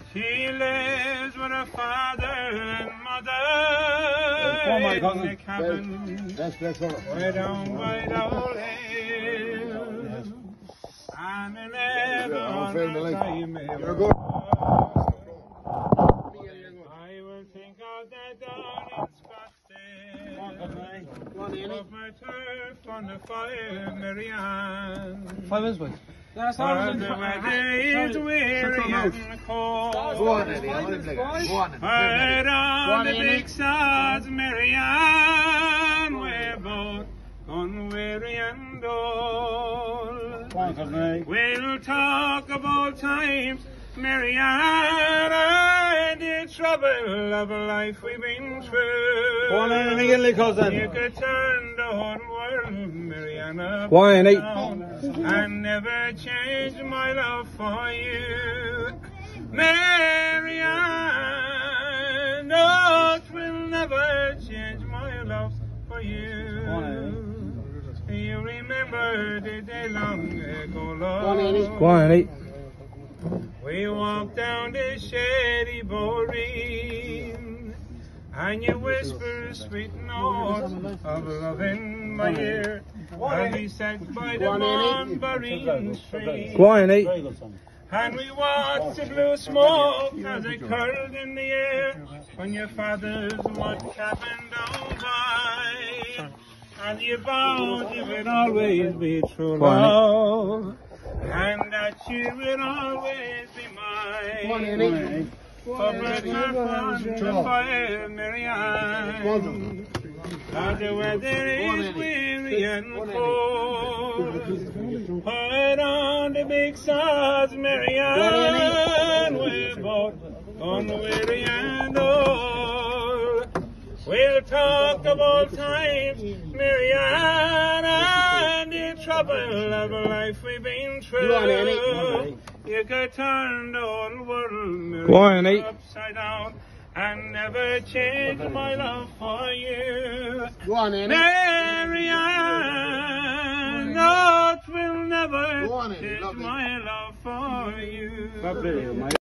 She lives with her father and mother in the cabin way down by the old hill. And in ever on that time I will think of that down in Scotland, of my turf on the fire, Marianne. 5 minutes, boys. For the weather is weary and cold. Go on, Eddie. Right on the big stars, Marianne, we're both unweary and old. We'll talk about times, Marianne, and the trouble of life we've been through. Go on, Aney Mcginley, cousin. You could turn the whole world, Marianne, up Go on, Aney. and never change my love for you. Marianne, no, it will never change my love for you. You remember the day long ago, Lord. Go on, Aney. We walked down the shady Boreen, and you whisper sweet notes of love in my ear. And we sat by the Monbarine Street. Go on, Aney. And we watched the blue smoke as it curled in the air when your father's mud cabin down by. And you vowed you would always be true love, and that you would always be mine. For better fun to fire, Marianne, and the weather is weary and cold. Put on the big stars, Marianne, we're both unweary and old. We'll talk about times, Marianne, and the trouble of life we've been through. You could turn the whole world upside down and never change my love for you. Marianne, no, it will never change my love for you.